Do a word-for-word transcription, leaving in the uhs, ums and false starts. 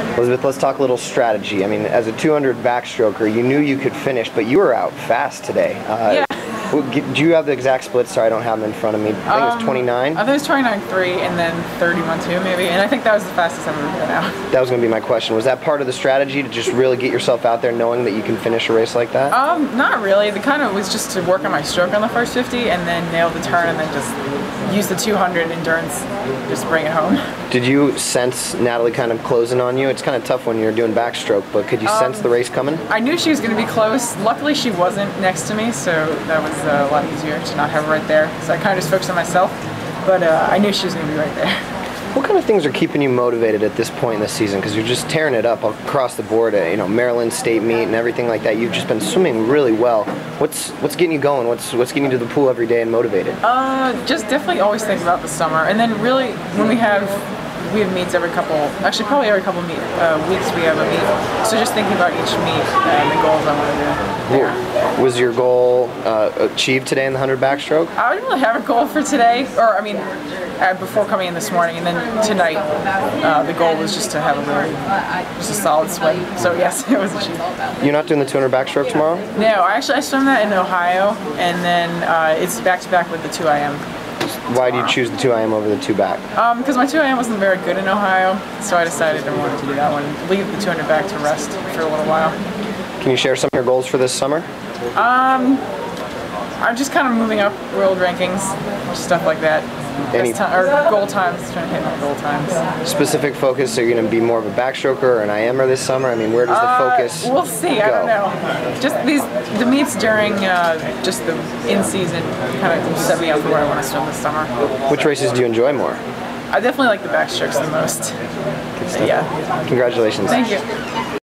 Elizabeth, let's talk a little strategy. I mean, as a two hundred backstroker, you knew you could finish, but you were out fast today. Uh, yeah. Do you have the exact split? Sorry, I don't have them in front of me. I think um, it was twenty-nine. I think it was twenty-nine three and then thirty-one two maybe, and I think that was the fastest I've ever been out. That was going to be my question. Was that part of the strategy to just really get yourself out there knowing that you can finish a race like that? Um, not really. The kind of was just to work on my stroke on the first fifty and then nail the turn and then just use the two hundred endurance, just bring it home. Did you sense Natalie kind of closing on you? It's kind of tough when you're doing backstroke, but could you um, sense the race coming? I knew she was going to be close. Luckily, she wasn't next to me, so that was uh, a lot easier to not have her right there. So I kind of just focused on myself, but uh, I knew she was going to be right there. What kind of things are keeping you motivated at this point in the season? Because you're just tearing it up across the board at, you know, Maryland State meet and everything like that. You've just been swimming really well. What's what's getting you going? What's what's getting you to the pool every day and motivated? Uh, just definitely always think about the summer, and then really when we have we have meets every couple, actually probably every couple meet uh, weeks we have a meet. So just thinking about each meet and the goals I want to do. Yeah. Was your goal uh, achieved today in the one hundred backstroke? I didn't really have a goal for today, or I mean, uh, before coming in this morning, and then tonight uh, the goal was just to have a really, just a solid swim. So yes, it was achieved. You're not doing the two hundred backstroke tomorrow? No, actually I swim that in Ohio, and then uh, it's back to back with the two I M. Why do you choose the two I M over the two back? Um, because my two I M wasn't very good in Ohio, so I decided I wanted to do that one. Leave the two hundred back to rest for a little while. Can you share some of your goals for this summer? Um, I'm just kind of moving up world rankings, stuff like that. Any time, or goal times, trying to hit my goal times. Specific focus? Are you going to be more of a backstroker or an I M er this summer? I mean, where does the uh, focus We'll see. go? I don't know. Just these the meets during uh, just the in season kind of set me up for where I want to swim this summer. Which races do you enjoy more? I definitely like the backstrokes the most. Good stuff. Yeah. Congratulations. Thank you.